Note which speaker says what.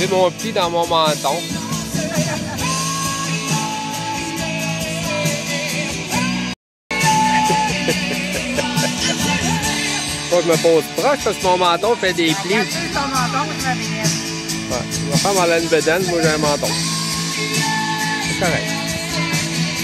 Speaker 1: poser mon pli dans mon menton. Faut que je me pose proche parce que mon menton fait des plis. Ouais, ma femme elle a une bedaine, moi j'ai un menton. C'est correct.